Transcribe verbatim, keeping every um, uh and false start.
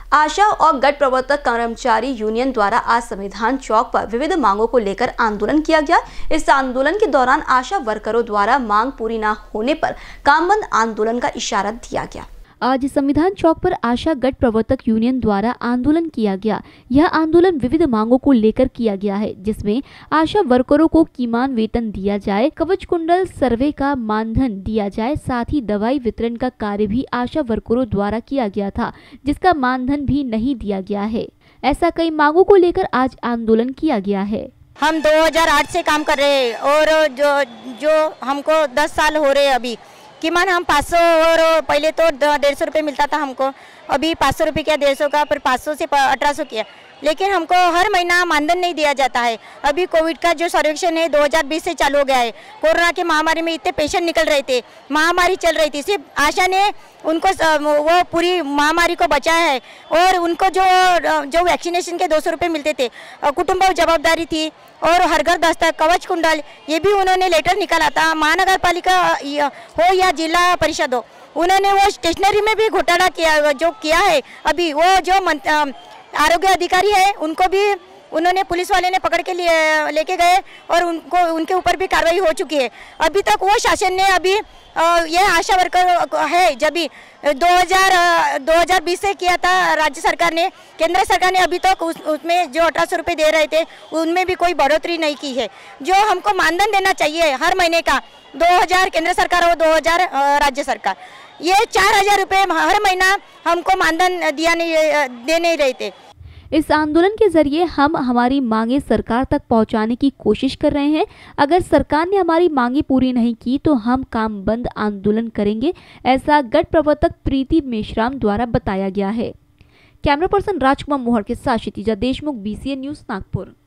आशा और गट प्रवर्तक कर्मचारी यूनियन द्वारा आज संविधान चौक पर विविध मांगों को लेकर आंदोलन किया गया। इस आंदोलन के दौरान आशा वर्करों द्वारा मांग पूरी न होने पर काम बंद आंदोलन का इशारा दिया गया। आज संविधान चौक पर आशा गट प्रवर्तक यूनियन द्वारा आंदोलन किया गया। यह आंदोलन विविध मांगों को लेकर किया गया है, जिसमें आशा वर्करों को किमान वेतन दिया जाए, कवच कुंडल सर्वे का मानधन दिया जाए, साथ ही दवाई वितरण का कार्य भी आशा वर्करों द्वारा किया गया था, जिसका मानधन भी नहीं दिया गया है। ऐसा कई मांगों को लेकर आज आंदोलन किया गया है। हम दो हज़ार आठ से काम कर रहे हैं और जो जो हमको दस साल हो रहे हैं अभी कीमान हम पाँच सौ और पहले तो डेढ़ सौ रुपये मिलता था हमको, अभी पाँच सौ रुपये किया, डेढ़ सौ का, फिर पाँच सौ से अठारह सौ किया, लेकिन हमको हर महीना मानधन नहीं दिया जाता है। अभी कोविड का जो सर्वेक्षण है दो हज़ार बीस से चालू हो गया है। कोरोना के महामारी में इतने पेशेंट निकल रहे थे, महामारी चल रही थी, सिर्फ आशा ने उनको वो पूरी महामारी को बचाया है। और उनको जो जो वैक्सीनेशन के दो सौ रुपये मिलते थे, कुटुंब जवाबदारी थी और हर घर दस्तक, कवच कुंडल, ये भी उन्होंने लेटर निकाला था। महानगर पालिका हो या जिला परिषद हो, उन्होंने वो स्टेशनरी में भी घोटाला किया जो किया है। अभी वो जो आरोग्य अधिकारी है उनको भी उन्होंने पुलिस वाले ने पकड़ के लिए लेके गए और उनको उनके ऊपर भी कार्रवाई हो चुकी है। अभी तक वो शासन ने अभी यह आशा वर्कर है जब भी दो हज़ार बीस से किया था राज्य सरकार ने, केंद्र सरकार ने अभी तक उस, उसमें जो अठारह सौ रुपये दे रहे थे उनमें भी कोई बढ़ोतरी नहीं की है। जो हमको मानधन देना चाहिए हर महीने का, दो हज़ार केंद्र सरकार हो दो हज़ार राज्य सरकार, ये चार हजार रुपये हर महीना हमको मानधन दिया नहीं दे नहीं रहे थे। इस आंदोलन के जरिए हम हमारी मांगे सरकार तक पहुंचाने की कोशिश कर रहे हैं। अगर सरकार ने हमारी मांगे पूरी नहीं की तो हम काम बंद आंदोलन करेंगे, ऐसा गट प्रवर्तक प्रीति मेश्राम द्वारा बताया गया है। कैमरा पर्सन राजकुमार मोहर के साथ Kshitija Deshmukh, B C N news, Nagpur.